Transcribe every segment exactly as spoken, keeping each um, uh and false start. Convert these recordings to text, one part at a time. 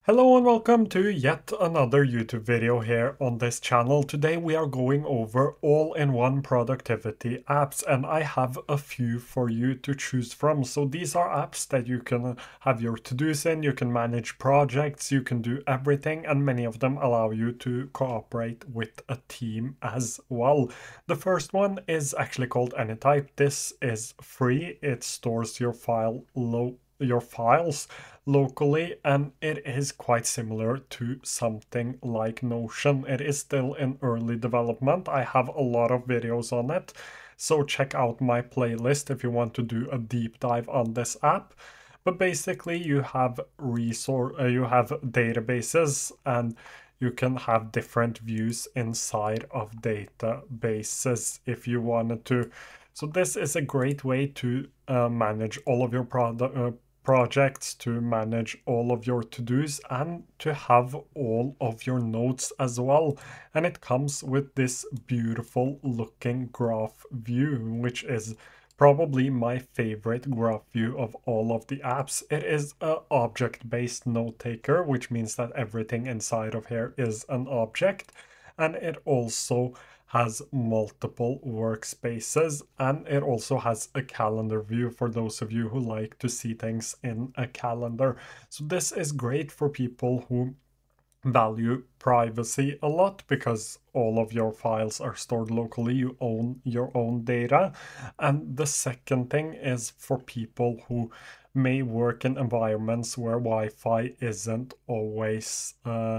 Hello and welcome to yet another YouTube video here on this channel. Today we are going over all-in-one productivity apps, and I have a few for you to choose from. So these are apps that you can have your to-dos in, you can manage projects, you can do everything, and many of them allow you to cooperate with a team as well. The first one is actually called Anytype. This is free. It stores your file low your files locally, and it is quite similar to something like Notion. It is still in early development. I have a lot of videos on it, so check out my playlist if you want to do a deep dive on this app. But basically you have resource uh, you have databases, and you can have different views inside of databases if you wanted to. So this is a great way to uh, manage all of your product uh, projects, to manage all of your to-dos, and to have all of your notes as well. And it comes with this beautiful looking graph view, which is probably my favorite graph view of all of the apps. It is an object-based note taker, which means that everything inside of here is an object. And it also has multiple workspaces, and it also has a calendar view for those of you who like to see things in a calendar. So this is great for people who value privacy a lot, because all of your files are stored locally. You own your own data. And the second thing is for people who may work in environments where Wi-Fi isn't always uh,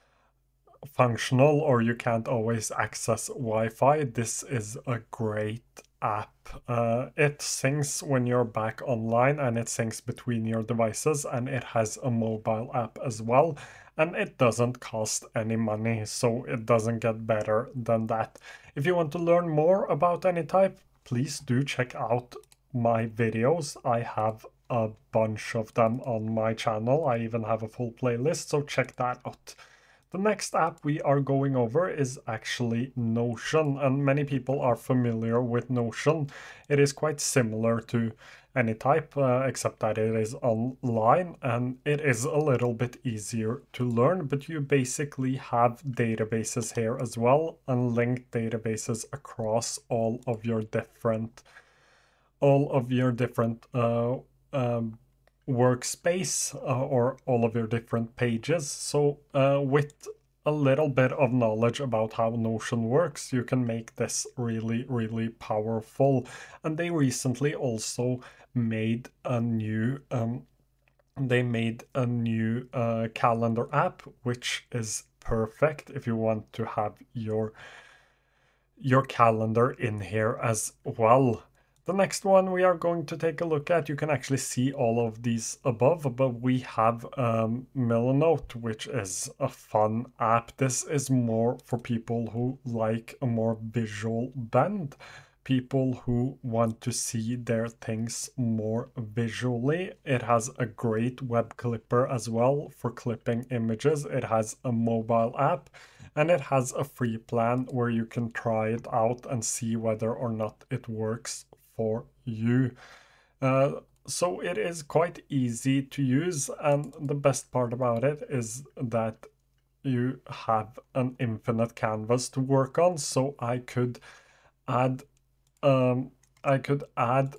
functional, or you can't always access Wi-Fi. This is a great app. Uh, it syncs when you're back online, and it syncs between your devices, and it has a mobile app as well, and it doesn't cost any money, so it doesn't get better than that. If you want to learn more about Anytype, please do check out my videos. I have a bunch of them on my channel. I even have a full playlist, so check that out. The next app we are going over is actually Notion, and many people are familiar with Notion. It is quite similar to Anytype, uh, except that it is online, and it is a little bit easier to learn, but you basically have databases here as well, and linked databases across all of your different all of your different uh, um, workspace, uh, or all of your different pages. So uh, with a little bit of knowledge about how Notion works, you can make this really, really powerful. And they recently also made a new um, they made a new uh, calendar app, which is perfect if you want to have your your calendar in here as well. The next one we are going to take a look at, you can actually see all of these above, but we have um, Milanote, which is a fun app. This is more for people who like a more visual bend, people who want to see their things more visually. It has a great web clipper as well for clipping images. It has a mobile app, and it has a free plan where you can try it out and see whether or not it works for you. Uh, so it is quite easy to use, and the best part about it is that you have an infinite canvas to work on. So I could add um, I could add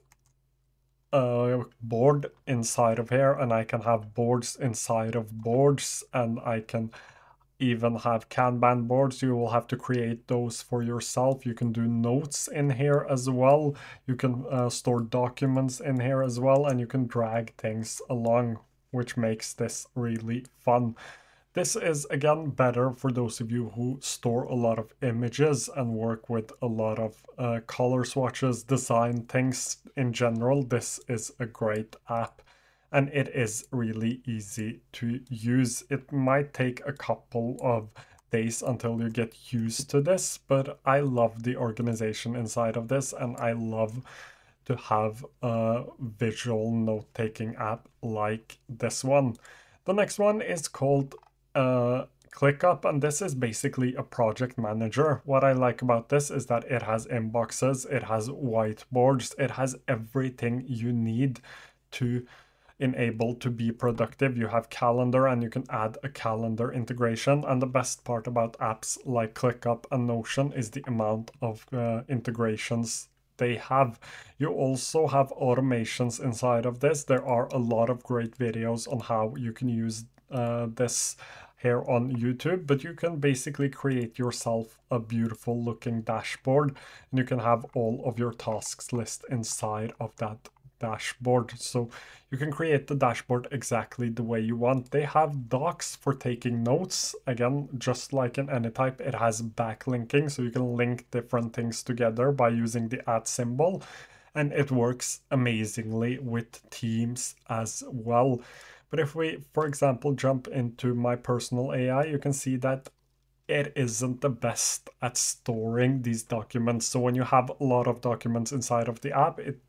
a board inside of here, and I can have boards inside of boards, and I can even have Kanban boards. You will have to create those for yourself. You can do notes in here as well. You can uh, store documents in here as well, and you can drag things along, which makes this really fun. This is again better for those of you who store a lot of images and work with a lot of uh, color swatches, design things in general. This is a great app, and it is really easy to use. It might take a couple of days until you get used to this, but I love the organization inside of this, and I love to have a visual note-taking app like this one. The next one is called uh, ClickUp, and this is basically a project manager. What I like about this is that it has inboxes, it has whiteboards, it has everything you need to enabled to be productive. You have calendar and you can add a calendar integration. And the best part about apps like ClickUp and Notion is the amount of uh, integrations they have. You also have automations inside of this. There are a lot of great videos on how you can use uh, this here on YouTube, but you can basically create yourself a beautiful looking dashboard, and you can have all of your tasks list inside of that dashboard. So you can create the dashboard exactly the way you want. They have docs for taking notes. Again, just like in AnyType, it has backlinking, so you can link different things together by using the at symbol, and it works amazingly with Teams as well. But if we, for example, jump into my personal A I, you can see that it isn't the best at storing these documents. So when you have a lot of documents inside of the app, it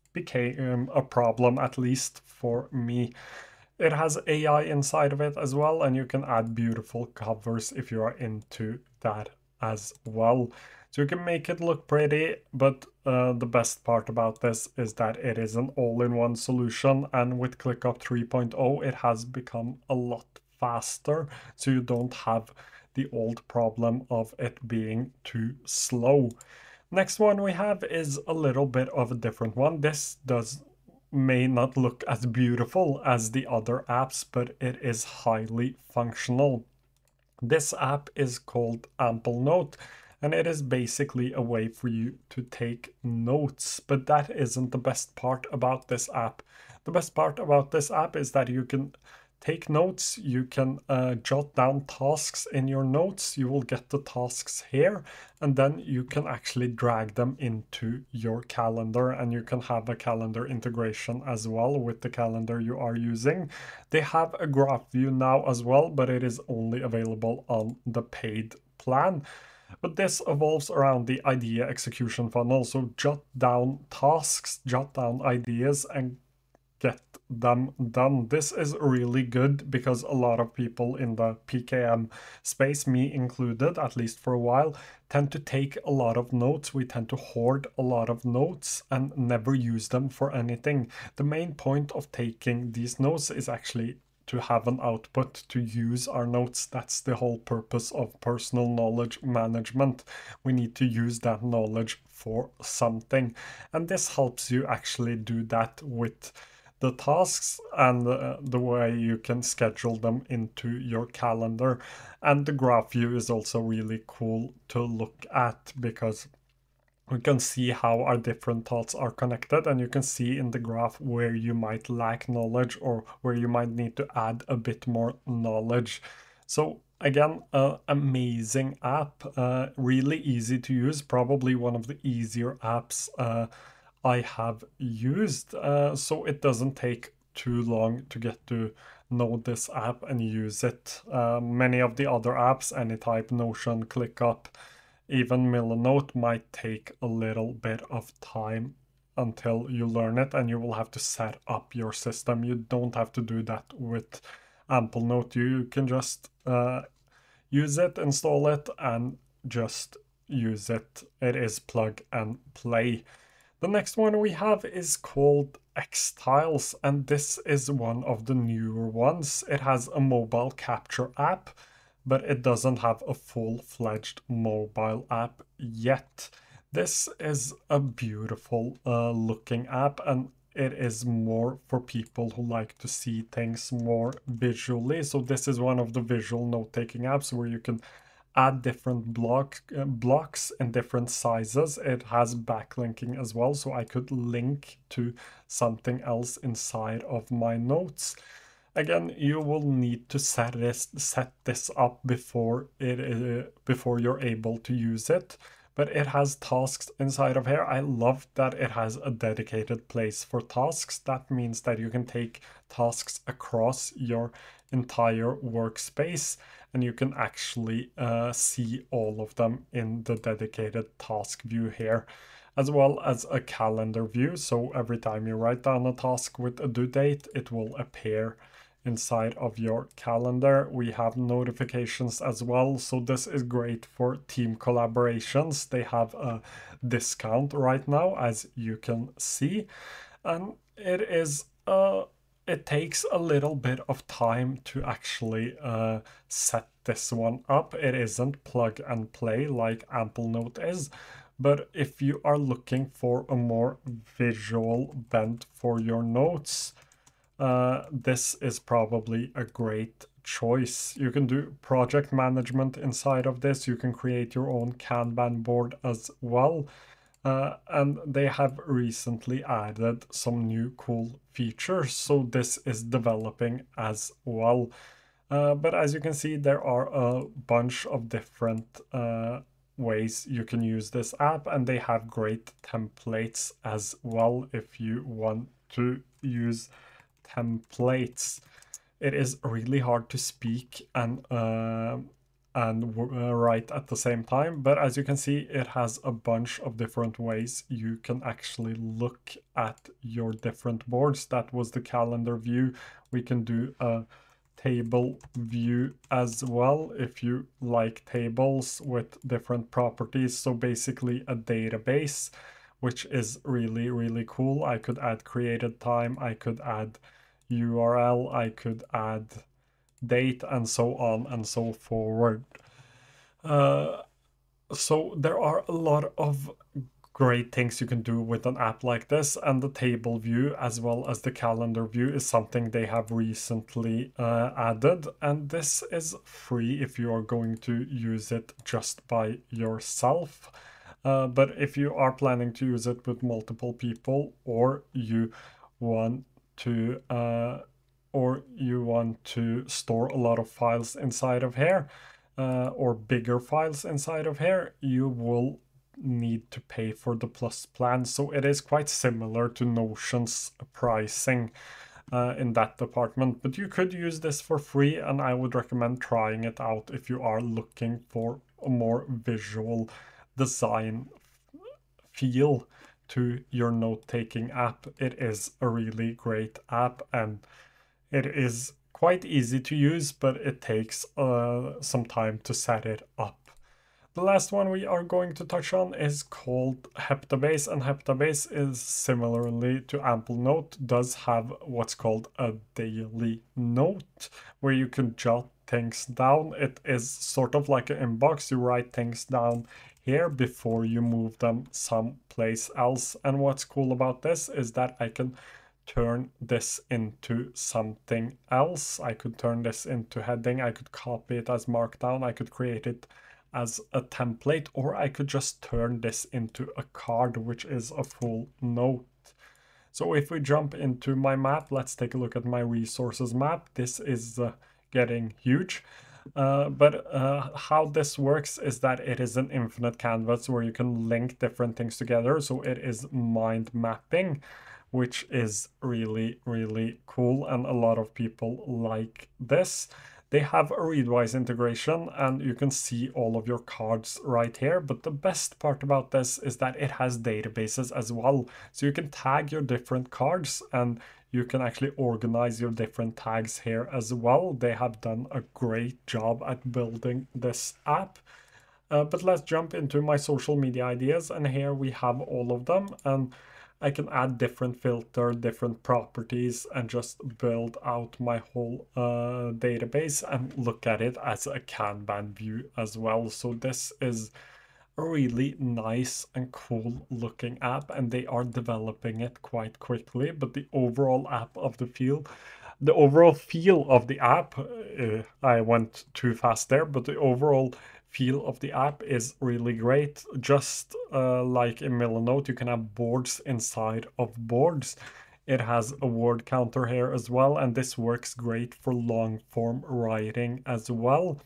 became a problem, at least for me. It has A I inside of it as well, and you can add beautiful covers if you are into that as well. So you can make it look pretty, but uh, the best part about this is that it is an all-in-one solution, and with ClickUp three point oh it has become a lot faster, so you don't have the old problem of it being too slow. Next one we have is a little bit of a different one. This does may not look as beautiful as the other apps, but it is highly functional. This app is called AmpleNote, and it is basically a way for you to take notes, but that isn't the best part about this app. The best part about this app is that you can take notes, you can uh, jot down tasks in your notes, you will get the tasks here, and then you can actually drag them into your calendar, and you can have a calendar integration as well with the calendar you are using. They have a graph view now as well, but it is only available on the paid plan. But this evolves around the idea execution funnel, so jot down tasks, jot down ideas, and get them done. This is really good because a lot of people in the P K M space, me included, at least for a while, tend to take a lot of notes. We tend to hoard a lot of notes and never use them for anything. The main point of taking these notes is actually to have an output, to use our notes. That's the whole purpose of personal knowledge management. We need to use that knowledge for something, and this helps you actually do that with the tasks and uh, the way you can schedule them into your calendar. And the graph view is also really cool to look at because we can see how our different thoughts are connected, and you can see in the graph where you might lack knowledge or where you might need to add a bit more knowledge. So again, an amazing app, uh, really easy to use, probably one of the easier apps uh, I have used, uh, so it doesn't take too long to get to know this app and use it. Uh, many of the other apps, AnyType, Notion, ClickUp, even Milanote, might take a little bit of time until you learn it, and you will have to set up your system. You don't have to do that with AmpleNote. You can just uh, use it, install it, and just use it. It is plug and play. The next one we have is called Xtiles, and this is one of the newer ones. It has a mobile capture app, but it doesn't have a full-fledged mobile app yet. This is a beautiful uh, looking app, and it is more for people who like to see things more visually. So this is one of the visual note-taking apps where you can add different block uh, blocks in different sizes. It has backlinking as well, so I could link to something else inside of my notes. Again, you will need to set this set this up before it uh, before you're able to use it. But it has tasks inside of here. I love that it has a dedicated place for tasks. That means that you can take tasks across your entire workspace, and you can actually uh, see all of them in the dedicated task view here, as well as a calendar view. So every time you write down a task with a due date, it will appear inside of your calendar. We have notifications as well, so this is great for team collaborations. They have a discount right now, as you can see, and it is a it takes a little bit of time to actually uh, set this one up. It isn't plug and play like Amplenote is, but if you are looking for a more visual bent for your notes, uh, this is probably a great choice. You can do project management inside of this. You can create your own Kanban board as well. Uh, and they have recently added some new cool features, so this is developing as well. Uh, but as you can see, there are a bunch of different uh, ways you can use this app, and they have great templates as well if you want to use templates. It is really hard to speak and uh, and uh, write at the same time, but as you can see, it has a bunch of different ways you can actually look at your different boards. That was the calendar view. We can do a table view as well if you like tables with different properties. So basically a database, which is really, really cool. I could add created time, I could add U R L, I could add date, and so on and so forward. Uh, so there are a lot of great things you can do with an app like this, and the table view as well as the calendar view is something they have recently uh, added, and this is free if you are going to use it just by yourself. Uh, but if you are planning to use it with multiple people, or you want to uh, or you want to store a lot of files inside of here, uh, or bigger files inside of here, you will need to pay for the plus plan. So it is quite similar to Notion's pricing uh, in that department, but you could use this for free, and I would recommend trying it out if you are looking for a more visual design feel to your note-taking app. It is a really great app, and it is quite easy to use, but it takes uh, some time to set it up. The last one we are going to touch on is called Heptabase, and Heptabase is similarly to Amplenote, does have what's called a daily note, where you can jot things down. It is sort of like an inbox. You write things down here before you move them someplace else. And what's cool about this is that I can turn this into something else. I could turn this into heading, I could copy it as markdown, I could create it as a template, or I could just turn this into a card, which is a full note. So if we jump into my map, let's take a look at my resources map. This is uh, getting huge. Uh, but uh, how this works is that it is an infinite canvas where you can link different things together. So it is mind mapping, which is really, really cool. And a lot of people like this. They have a Readwise integration, and you can see all of your cards right here. But the best part about this is that it has databases as well. So you can tag your different cards, and you can actually organize your different tags here as well. They have done a great job at building this app. Uh, but let's jump into my social media ideas, and here we have all of them. And I can add different filter, different properties, and just build out my whole uh, database and look at it as a Kanban view as well. So this is a really nice and cool looking app, and they are developing it quite quickly. But the overall app of the feel, the overall feel of the app, uh, I went too fast there, but the overall feel of the app is really great. Just uh, like in Milanote, you can have boards inside of boards. It has a word counter here as well, and this works great for long form writing as well.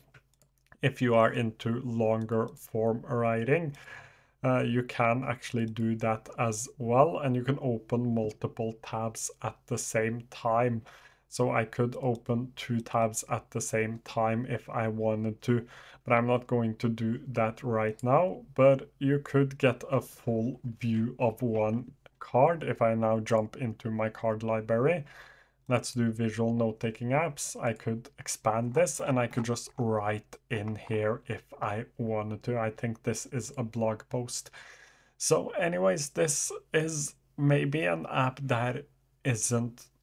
If you are into longer form writing, uh, you can actually do that as well, and you can open multiple tabs at the same time. So I could open two tabs at the same time if I wanted to, but I'm not going to do that right now. But you could get a full view of one card. If I now jump into my card library, let's do visual note-taking apps. I could expand this, and I could just write in here if I wanted to. I think this is a blog post. So anyways, this is maybe an app that isn't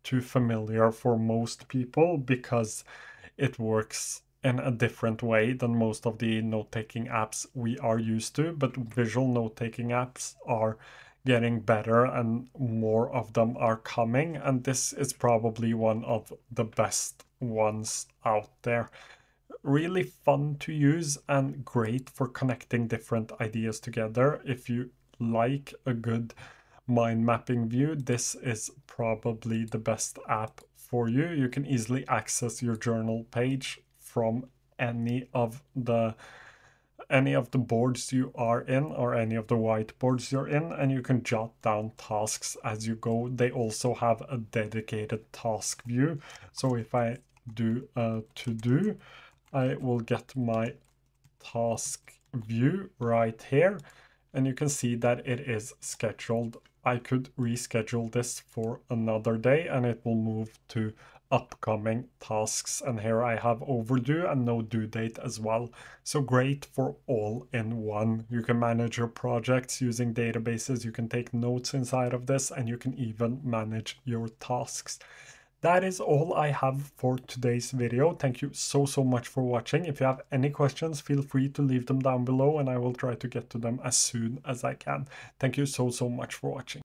too familiar for most people because it works in a different way than most of the note-taking apps we are used to, but visual note-taking apps are getting better and more of them are coming, and this is probably one of the best ones out there. Really fun to use and great for connecting different ideas together. If you like a good mind mapping view, this is probably the best app for you. You can easily access your journal page from any of the any of the boards you are in or any of the whiteboards you're in, and you can jot down tasks as you go. They also have a dedicated task view. So if I do a to-do, I will get my task view right here, and you can see that it is scheduled. I could reschedule this for another day and it will move to upcoming tasks, and here I have overdue and no due date as well. So great for all in one. You can manage your projects using databases, you can take notes inside of this, and you can even manage your tasks. That is all I have for today's video. Thank you so, so much for watching. If you have any questions, feel free to leave them down below and I will try to get to them as soon as I can. Thank you so, so much for watching.